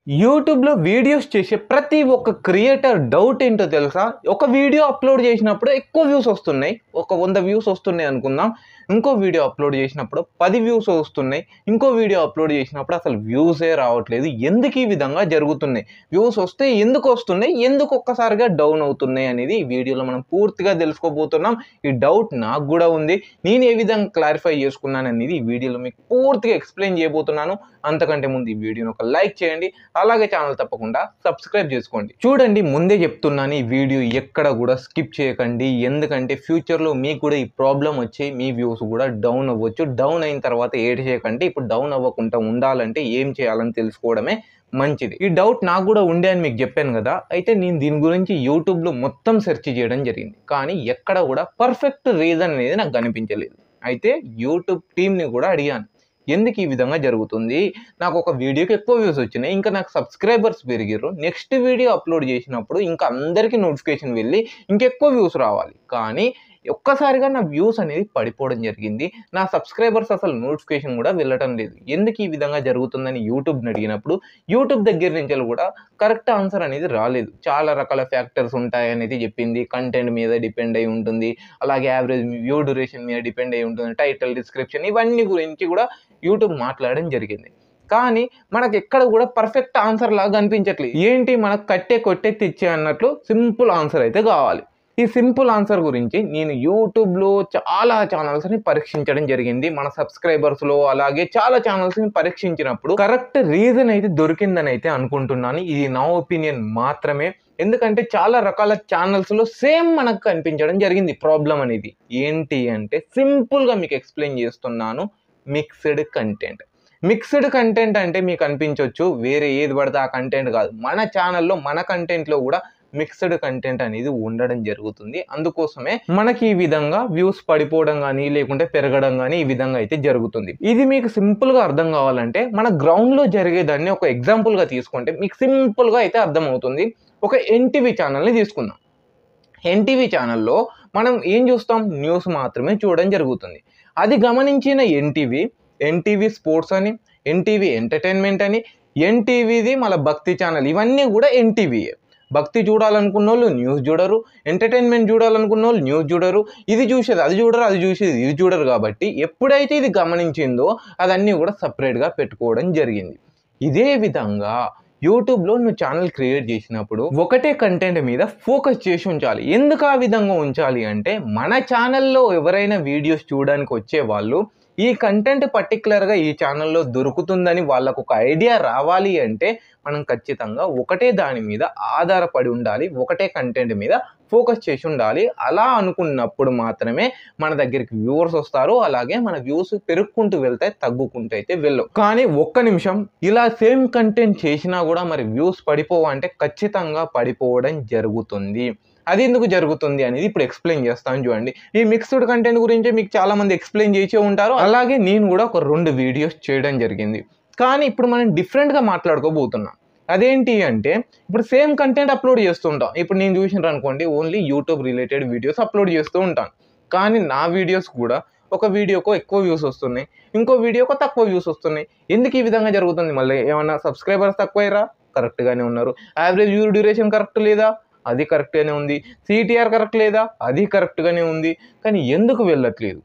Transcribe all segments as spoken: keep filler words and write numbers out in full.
యూట్యూబ్లో వీడియోస్ చేసే ప్రతి ఒక్క క్రియేటర్ డౌట్ ఏంటో తెలుసా? ఒక వీడియో అప్లోడ్ చేసినప్పుడు ఎక్కువ వ్యూస్ వస్తున్నాయి, ఒక వంద వ్యూస్ వస్తున్నాయి అనుకుందాం. ఇంకో వీడియో అప్లోడ్ చేసినప్పుడు పది వ్యూస్ వస్తున్నాయి, ఇంకో వీడియో అప్లోడ్ చేసినప్పుడు అసలు వ్యూసే రావట్లేదు. ఎందుకు ఈ విధంగా జరుగుతున్నాయి? వ్యూస్ వస్తే ఎందుకు వస్తున్నాయి, ఎందుకు ఒక్కసారిగా డౌన్ అవుతున్నాయి అనేది ఈ వీడియోలో మనం పూర్తిగా తెలుసుకోబోతున్నాం. ఈ డౌట్ నాకు కూడా ఉంది, నేను ఏ విధంగా క్లారిఫై చేసుకున్నాను అనేది ఈ వీడియోలో మీకు పూర్తిగా ఎక్స్ప్లెయిన్ చేయబోతున్నాను. అంతకంటే ముందు ఈ వీడియోని ఒక లైక్ చేయండి, అలాగే ఛానల్ తప్పకుండా సబ్స్క్రైబ్ చేసుకోండి. చూడండి, ముందే చెప్తున్నాను, ఈ వీడియో ఎక్కడ కూడా స్కిప్ చేయకండి. ఎందుకంటే ఫ్యూచర్లో మీకు కూడా ఈ ప్రాబ్లం వచ్చి మీ వ్యూస్ కూడా డౌన్ అవ్వచ్చు. డౌన్ అయిన తర్వాత ఏడ్ చేయకండి. ఇప్పుడు డౌన్ అవ్వకుండా ఉండాలంటే ఏం చేయాలని తెలుసుకోవడమే మంచిది. ఈ డౌట్ నాకు కూడా ఉండే అని మీకు చెప్పాను కదా. అయితే నేను దీని గురించి యూట్యూబ్లో మొత్తం సెర్చ్ చేయడం జరిగింది, కానీ ఎక్కడ కూడా పర్ఫెక్ట్ రీజన్ అనేది నాకు కనిపించలేదు. అయితే యూట్యూబ్ టీమ్ని కూడా అడిగాను, ఎందుకు ఈ విధంగా జరుగుతుంది? నాకు ఒక వీడియోకి ఎక్కువ వ్యూస్ వచ్చినాయి, ఇంకా నాకు సబ్స్క్రైబర్స్ పెరిగారు, నెక్స్ట్ వీడియో అప్లోడ్ చేసినప్పుడు ఇంకా అందరికీ నోటిఫికేషన్ వెళ్ళి ఇంకెక్కువ వ్యూస్ రావాలి, కానీ ఒక్కసారిగా నా వ్యూస్ అనేది పడిపోవడం జరిగింది. నా సబ్స్క్రైబర్స్ అసలు నోటిఫికేషన్ కూడా వెళ్ళటం లేదు. ఎందుకు ఈ విధంగా జరుగుతుందని యూట్యూబ్ని అడిగినప్పుడు యూట్యూబ్ దగ్గర నుంచి కూడా కరెక్ట్ ఆన్సర్ అనేది రాలేదు. చాలా రకాల ఫ్యాక్టర్స్ ఉంటాయి అనేది చెప్పింది. కంటెంట్ మీద డిపెండ్ అయి ఉంటుంది, అలాగే యావరేజ్ వ్యూ డ్యూరేషన్ మీద డిపెండ్ అయి ఉంటుంది, టైటిల్, డిస్క్రిప్షన్, ఇవన్నీ గురించి కూడా యూట్యూబ్ మాట్లాడడం జరిగింది. కానీ మనకు ఎక్కడ కూడా పర్ఫెక్ట్ ఆన్సర్ లాగా అనిపించట్లేదు. ఏంటి, మనకు కట్టే కొట్టే తెచ్చే అన్నట్లు సింపుల్ ఆన్సర్ అయితే కావాలి. ఈ సింపుల్ ఆన్సర్ గురించి నేను యూట్యూబ్లో చాలా ఛానల్స్ని పరీక్షించడం జరిగింది. మన సబ్స్క్రైబర్స్లో అలాగే చాలా ఛానల్స్ని పరీక్షించినప్పుడు కరెక్ట్ రీజన్ అయితే దొరికిందని అయితే అనుకుంటున్నాను. ఇది నా ఒపీనియన్ మాత్రమే. ఎందుకంటే చాలా రకాల ఛానల్స్లో సేమ్ మనకు కనిపించడం జరిగింది ప్రాబ్లం అనేది. ఏంటి అంటే సింపుల్గా మీకు ఎక్స్ప్లెయిన్ చేస్తున్నాను, మిక్స్డ్ కంటెంట్. మిక్స్డ్ కంటెంట్ అంటే మీకు అనిపించవచ్చు వేరే ఏది పడితే ఆ కంటెంట్ కాదు. మన ఛానల్లో మన కంటెంట్లో కూడా మిక్స్డ్ కంటెంట్ అనేది ఉండడం జరుగుతుంది. అందుకోసమే మనకి ఈ విధంగా వ్యూస్ పడిపోవడం కానీ లేకుంటే పెరగడం కానీ ఈ విధంగా అయితే జరుగుతుంది. ఇది మీకు సింపుల్గా అర్థం కావాలంటే మన గ్రౌండ్లో జరిగేదాన్ని ఒక ఎగ్జాంపుల్గా తీసుకుంటే మీకు సింపుల్గా అయితే అర్థమవుతుంది. ఒక ఎన్టీవీ ఛానల్ని తీసుకుందాం. ఎన్టీవీ ఛానల్లో మనం ఏం చూస్తాం? న్యూస్ మాత్రమే చూడడం జరుగుతుంది. అది గమనించిన ఎన్టీవీ ఎన్టీవీ స్పోర్ట్స్ అని, ఎన్టీవీ ఎంటర్టైన్మెంట్ అని, ఎన్టీవీది మళ్ళీ భక్తి ఛానల్, ఇవన్నీ కూడా ఎన్టీవీయే. భక్తి చూడాలనుకున్న వాళ్ళు న్యూస్ చూడరు, ఎంటర్టైన్మెంట్ చూడాలనుకున్న వాళ్ళు న్యూస్ చూడరు, ఇది చూసేది అది చూడరు, అది చూసేది ఇది చూడరు. కాబట్టి ఎప్పుడైతే ఇది గమనించిందో అదన్నీ కూడా సపరేట్గా పెట్టుకోవడం జరిగింది. ఇదే విధంగా యూట్యూబ్లో నువ్వు ఛానల్ క్రియేట్ చేసినప్పుడు ఒకటే కంటెంట్ మీద ఫోకస్ చేసి ఉంచాలి. ఎందుకు ఆ విధంగా ఉంచాలి అంటే మన ఛానల్లో ఎవరైనా వీడియోస్ చూడడానికి వచ్చే వాళ్ళు ఈ కంటెంట్ పర్టికులర్గా ఈ ఛానల్లో దొరుకుతుందని వాళ్ళకు ఒక ఐడియా రావాలి అంటే మనం ఖచ్చితంగా ఒకటే దాని మీద ఆధారపడి ఉండాలి, ఒకటే కంటెంట్ మీద ఫోకస్ చేసి ఉండాలి. అలా అనుకున్నప్పుడు మాత్రమే మన దగ్గరికి వ్యూవర్స్ వస్తారు, అలాగే మన వ్యూస్ పెరుగుకుంటూ వెళ్తాయి, తగ్గుకుంటూ అయితే వెళ్ళవు. కానీ ఒక్క నిమిషం, ఇలా సేమ్ కంటెంట్ చేసినా కూడా మరి వ్యూస్ పడిపోవంటే ఖచ్చితంగా పడిపోవడం జరుగుతుంది. అది ఎందుకు జరుగుతుంది అనేది ఇప్పుడు ఎక్స్ప్లెయిన్ చేస్తాను. చూడండి, ఈ మిక్స్డ్ కంటెంట్ గురించి మీకు చాలా మంది ఎక్స్ప్లెయిన్ చేసే ఉంటారు, అలాగే నేను కూడా ఒక రెండు వీడియోస్ చేయడం జరిగింది. కానీ ఇప్పుడు మనం డిఫరెంట్గా మాట్లాడుకోబోతున్నాం. అదేంటి అంటే ఇప్పుడు సేమ్ కంటెంట్ అప్లోడ్ చేస్తుంటాం. ఇప్పుడు నేను చూసినారు అనుకోండి, only YouTube related videos upload చేస్తూ ఉంటాను. కానీ నా వీడియోస్ కూడా ఒక వీడియోకు ఎక్కువ వ్యూస్ వస్తున్నాయి, ఇంకో వీడియోకు తక్కువ వ్యూస్ వస్తున్నాయి. ఎందుకు ఈ విధంగా జరుగుతుంది? మళ్ళీ ఏమన్నా సబ్స్క్రైబర్స్ తక్కువయ్యారా? కరెక్ట్గానే ఉన్నారు. యావరేజ్ వ్యూ డ్యూరేషన్ కరెక్ట్ లేదా? అది కరెక్ట్గానే ఉంది. సిటిఆర్ కరెక్ట్ లేదా? అది కరెక్ట్గానే ఉంది. కానీ ఎందుకు వెళ్ళట్లేదు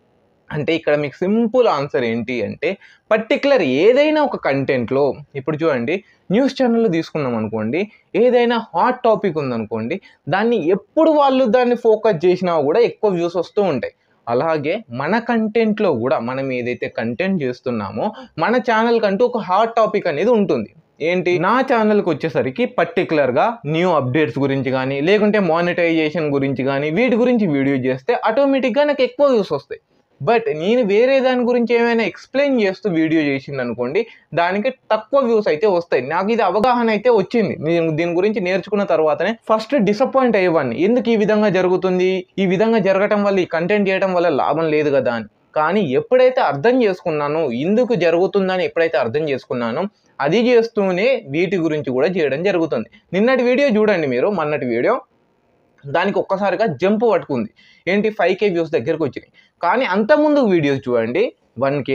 అంటే ఇక్కడ మీకు సింపుల్ ఆన్సర్ ఏంటి అంటే పర్టికులర్ ఏదైనా ఒక కంటెంట్లో, ఇప్పుడు చూడండి న్యూస్ ఛానల్లో తీసుకున్నాం అనుకోండి, ఏదైనా హాట్ టాపిక్ ఉందనుకోండి, దాన్ని ఎప్పుడు వాళ్ళు దాన్ని ఫోకస్ చేసినా కూడా ఎక్కువ వ్యూస్ వస్తూ ఉంటాయి. అలాగే మన కంటెంట్లో కూడా మనం ఏదైతే కంటెంట్ చేస్తున్నామో మన ఛానల్ కంటూ ఒక హాట్ టాపిక్ అనేది ఉంటుంది. ఏంటి, నా ఛానల్కి వచ్చేసరికి పర్టికులర్గా న్యూ అప్డేట్స్ గురించి కానీ లేకుంటే మానిటైజేషన్ గురించి కానీ వీటి గురించి వీడియో చేస్తే ఆటోమేటిక్గా నాకు ఎక్కువ వ్యూస్ వస్తాయి. బట్ నేను వేరే దాని గురించి ఏమైనా ఎక్స్ప్లెయిన్ చేస్తూ వీడియో చేసింది అనుకోండి, దానికి తక్కువ వ్యూస్ అయితే వస్తాయి. నాకు ఇది అవగాహన అయితే వచ్చింది. నేను దీని గురించి నేర్చుకున్న తర్వాతనే ఫస్ట్ డిసప్పాయింట్ అయ్యేవాడిని, ఎందుకు ఈ విధంగా జరుగుతుంది, ఈ విధంగా జరగటం వల్ల, ఈ కంటెంట్ చేయడం వల్ల లాభం లేదు కదా అని. కానీ ఎప్పుడైతే అర్థం చేసుకున్నానో, ఎందుకు జరుగుతుందని ఎప్పుడైతే అర్థం చేసుకున్నానో అది చేస్తూనే వీటి గురించి కూడా చేయడం జరుగుతుంది. నిన్నటి వీడియో చూడండి మీరు, మొన్నటి వీడియో, దానికి ఒక్కసారిగా జంప్ పట్టుకుంది. ఏంటి, ఫైవ్ కే వ్యూస్ దగ్గరకు వచ్చినాయి. కానీ అంతకుముందు వీడియోస్ చూడండి, వన్ కే,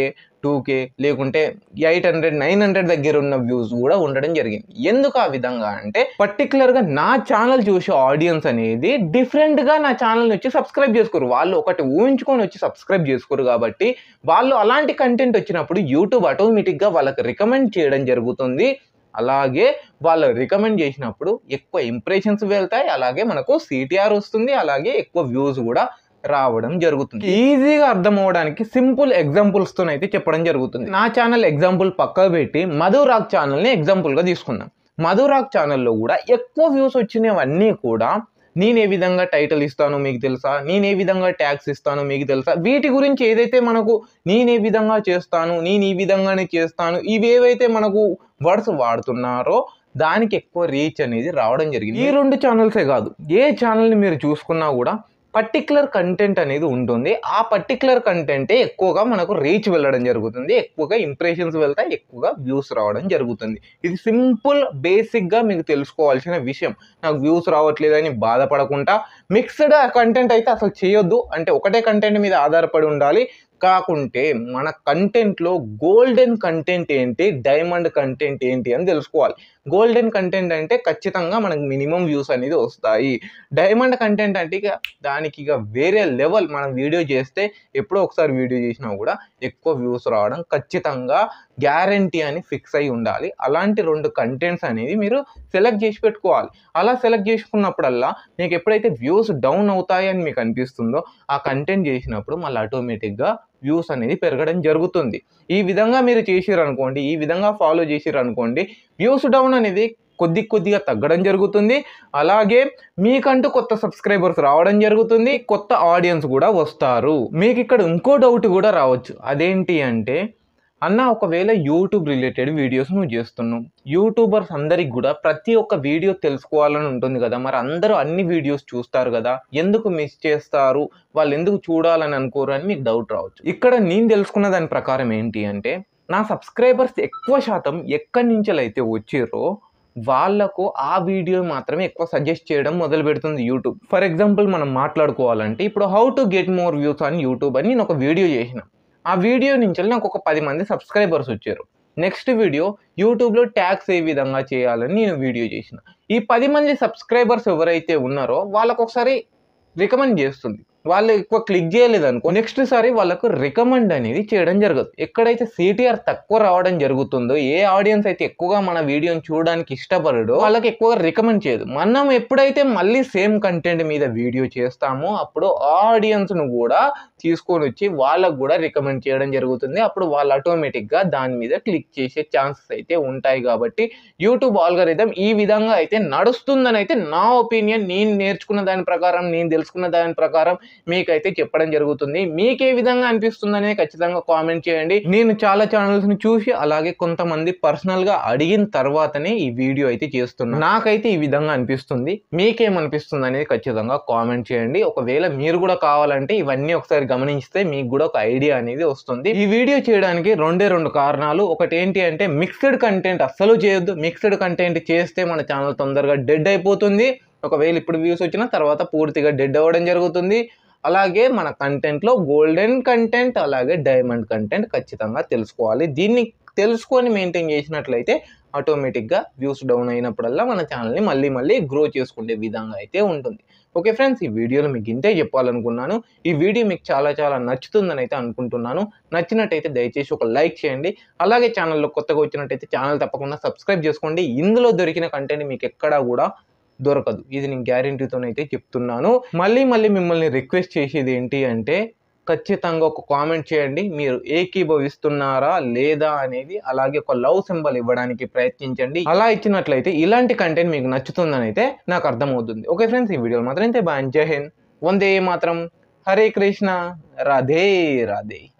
టూ కే లేకుంటే ఎయిట్ హండ్రెడ్ నైన్ హండ్రెడ్ దగ్గర ఉన్న వ్యూస్ కూడా ఉండడం జరిగింది. ఎందుకు ఆ విధంగా అంటే పర్టికులర్గా నా ఛానల్ చూసే ఆడియన్స్ అనేది డిఫరెంట్గా నా ఛానల్ని వచ్చి సబ్స్క్రైబ్ చేసుకోరు. వాళ్ళు ఒకటి ఊహించుకొని వచ్చి సబ్స్క్రైబ్ చేసుకోరు కాబట్టి వాళ్ళు అలాంటి కంటెంట్ వచ్చినప్పుడు యూట్యూబ్ ఆటోమేటిక్గా వాళ్ళకి రికమెండ్ చేయడం జరుగుతుంది. అలాగే వాళ్ళు రికమెండ్ చేసినప్పుడు ఎక్కువ ఇంప్రెషన్స్ వెళ్తాయి, అలాగే మనకు సిటిఆర్ వస్తుంది, అలాగే ఎక్కువ వ్యూస్ కూడా రావడం జరుగుతుంది. ఈజీగా అర్థం అవ్వడానికి సింపుల్ ఎగ్జాంపుల్స్తో అయితే చెప్పడం జరుగుతుంది. నా ఛానల్ ఎగ్జాంపుల్ పక్కకు పెట్టి మధురాగ్ ఛానల్ని ఎగ్జాంపుల్గా తీసుకుందాం. మధురాగ్ ఛానల్లో కూడా ఎక్కువ వ్యూస్ వచ్చినవన్నీ కూడా నేను ఏ విధంగా టైటిల్ ఇస్తానో మీకు తెలుసా, నేను ఏ విధంగా ట్యాగ్స్ ఇస్తానో మీకు తెలుసా, వీటి గురించి ఏదైతే మనకు నేను ఏ విధంగా చేస్తాను, నేను ఈ విధంగానే చేస్తాను, ఇవేవైతే మనకు వర్డ్స్ వాడుతున్నారో దానికి ఎక్కువ రీచ్ అనేది రావడం జరిగింది. ఈ రెండు ఛానల్సే కాదు, ఏ ఛానల్ని మీరు చూసుకున్నా కూడా పర్టికులర్ కంటెంట్ అనేది ఉంటుంది. ఆ పర్టికులర్ కంటెంటే ఎక్కువగా మనకు రీచ్ వెళ్ళడం జరుగుతుంది, ఎక్కువగా ఇంప్రెషన్స్ వెళ్తాయి, ఎక్కువగా వ్యూస్ రావడం జరుగుతుంది. ఇది సింపుల్ బేసిక్గా మీకు తెలుసుకోవాల్సిన విషయం. నాకు వ్యూస్ రావట్లేదని బాధపడకుండా మిక్స్డ్ కంటెంట్ అయితే అసలు చేయొద్దు. అంటే ఒకటే కంటెంట్ మీద ఆధారపడి ఉండాలి. కాకుంటే మన కంటెంట్లో గోల్డెన్ కంటెంట్ ఏంటి, డైమండ్ కంటెంట్ ఏంటి అని తెలుసుకోవాలి. గోల్డెన్ కంటెంట్ అంటే ఖచ్చితంగా మనకు మినిమం వ్యూస్ అనేది వస్తాయి. డైమండ్ కంటెంట్ అంటే ఇక దానికి ఇక వేరే లెవెల్. మనం వీడియో చేస్తే ఎప్పుడో ఒకసారి వీడియో చేసినా కూడా ఎక్కువ వ్యూస్ రావడం ఖచ్చితంగా గ్యారంటీ అని ఫిక్స్ అయి ఉండాలి. అలాంటి రెండు కంటెంట్స్ అనేది మీరు సెలెక్ట్ చేసి పెట్టుకోవాలి. అలా సెలెక్ట్ చేసుకున్నప్పుడల్లా మీకు ఎప్పుడైతే వ్యూస్ డౌన్ అవుతాయని మీకు అనిపిస్తుందో ఆ కంటెంట్ చేసినప్పుడు మళ్ళీ ఆటోమేటిక్గా వ్యూస్ అనేది పెరగడం జరుగుతుంది. ఈ విధంగా మీరు చేసిర్రు అనుకోండి, ఈ విధంగా ఫాలో చేసిర్రు అనుకోండి, వ్యూస్ డౌన్ అనేది కొద్ది కొద్దిగా తగ్గడం జరుగుతుంది. అలాగే మీకంటూ కొత్త సబ్స్క్రైబర్స్ రావడం జరుగుతుంది, కొత్త ఆడియన్స్ కూడా వస్తారు. మీకు ఇక్కడ ఇంకో డౌట్ కూడా రావచ్చు. అదేంటి అంటే, అన్న ఒకవేళ యూట్యూబ్ రిలేటెడ్ వీడియోస్ నువ్వు చేస్తున్నావు, యూట్యూబర్స్ అందరికి కూడా ప్రతి ఒక్క వీడియో తెలుసుకోవాలని ఉంటుంది కదా, మరి అందరూ అన్ని వీడియోస్ చూస్తారు కదా, ఎందుకు మిస్ చేస్తారు, వాళ్ళు ఎందుకు చూడాలని అనుకోరు అని మీకు డౌట్ రావచ్చు. ఇక్కడ నేను తెలుసుకున్న దాని ప్రకారం ఏంటి అంటే, నా సబ్స్క్రైబర్స్ ఎక్కువ శాతం ఎక్కడి నుంచి అయితే వచ్చిరో వాళ్ళకు ఆ వీడియో మాత్రమే ఎక్కువ సజెస్ట్ చేయడం మొదలు పెడుతుంది యూట్యూబ్. ఫర్ ఎగ్జాంపుల్ మనం మాట్లాడుకోవాలంటే ఇప్పుడు how to get more views on YouTube అని నేను ఒక వీడియో చేసిన. ఆ వీడియో నుంచి నాకు ఒక పది మంది సబ్స్క్రైబర్స్ వచ్చారు. నెక్స్ట్ వీడియో యూట్యూబ్లో ట్యాగ్స్ ఏ విధంగా చేయాలని నేను వీడియో చేసిన. ఈ పది మంది సబ్స్క్రైబర్స్ ఎవరైతే ఉన్నారో వాళ్ళకు ఒకసారి రికమెండ్ చేస్తుంది. వాళ్ళు ఎక్కువ క్లిక్ చేయలేదు అనుకో, నెక్స్ట్ సారి వాళ్ళకు రికమెండ్ అనేది చేయడం జరగదు. ఎక్కడైతే సిటిఆర్ తక్కువ రావడం జరుగుతుందో, ఏ ఆడియన్స్ అయితే ఎక్కువగా మన వీడియోని చూడడానికి ఇష్టపడడో వాళ్ళకి ఎక్కువగా రికమెండ్ చేయదు. మనం ఎప్పుడైతే మళ్ళీ సేమ్ కంటెంట్ మీద వీడియో చేస్తామో అప్పుడు ఆడియన్స్ను కూడా తీసుకొని వచ్చి వాళ్ళకు కూడా రికమెండ్ చేయడం జరుగుతుంది. అప్పుడు వాళ్ళు ఆటోమేటిక్గా దాని మీద క్లిక్ చేసే ఛాన్సెస్ అయితే ఉంటాయి. కాబట్టి యూట్యూబ్ ఆల్గరిథం ఈ విధంగా అయితే నడుస్తుందని అయితే నా ఒపీనియన్. నేను నేర్చుకున్న దాని ప్రకారం, నేను తెలుసుకున్న దాని ప్రకారం మీకైతే చెప్పడం జరుగుతుంది. మీకు ఏ విధంగా అనిపిస్తుంది అనేది ఖచ్చితంగా కామెంట్ చేయండి. నేను చాలా ఛానల్స్ ని చూసి అలాగే కొంతమంది పర్సనల్ గా అడిగిన తర్వాతనే ఈ వీడియో అయితే చేస్తున్నాను. నాకైతే ఈ విధంగా అనిపిస్తుంది. మీకేమనిపిస్తుంది అనేది ఖచ్చితంగా కామెంట్ చేయండి. ఒకవేళ మీరు కూడా కావాలంటే ఇవన్నీ ఒకసారి గమనిస్తే మీకు కూడా ఒక ఐడియా అనేది వస్తుంది. ఈ వీడియో చేయడానికి రెండే రెండు కారణాలు. ఒకటి ఏంటి అంటే మిక్స్డ్ కంటెంట్ అస్సలు చేయొద్దు. మిక్స్డ్ కంటెంట్ చేస్తే మన ఛానల్ తొందరగా డెడ్ అయిపోతుంది. ఒకవేళ ఇప్పుడు వ్యూస్ వచ్చిన తర్వాత పూర్తిగా డెడ్ అవ్వడం జరుగుతుంది. అలాగే మన కంటెంట్లో గోల్డెన్ కంటెంట్ అలాగే డైమండ్ కంటెంట్ ఖచ్చితంగా తెలుసుకోవాలి. దీన్ని తెలుసుకొని మెయింటైన్ చేసినట్లయితే ఆటోమేటిక్గా వ్యూస్ డౌన్ అయినప్పుడల్లా మన ఛానల్ని మళ్ళీ మళ్ళీ గ్రో చేసుకునే విధంగా అయితే ఉంటుంది. ఓకే ఫ్రెండ్స్, ఈ వీడియోలో మీకు ఇంతే చెప్పాలనుకున్నాను. ఈ వీడియో మీకు చాలా చాలా నచ్చుతుందని అయితే అనుకుంటున్నాను. నచ్చినట్టయితే దయచేసి ఒక లైక్ చేయండి. అలాగే ఛానల్లో కొత్తగా వచ్చినట్టయితే ఛానల్ తప్పకుండా సబ్స్క్రైబ్ చేసుకోండి. ఇందులో దొరికిన కంటెంట్ మీకు ఎక్కడా కూడా దొరకదు, ఇది నేను గ్యారంటీతోనైతే చెప్తున్నాను. మళ్ళీ మళ్ళీ మిమ్మల్ని రిక్వెస్ట్ చేసేది ఏంటి అంటే ఖచ్చితంగా ఒక కామెంట్ చేయండి, మీరు ఏకీభవిస్తున్నారా లేదా అనేది. అలాగే ఒక లవ్ సింబల్ ఇవ్వడానికి ప్రయత్నించండి. అలా ఇచ్చినట్లయితే ఇలాంటి కంటెంట్ మీకు నచ్చుతుందని అయితే నాకు అర్థమవుతుంది. ఓకే ఫ్రెండ్స్, ఈ వీడియో మాత్రం అయితే బాయ్. జై హింద్, వందే మాత్రం, హరే కృష్ణ, రాధే రాధే.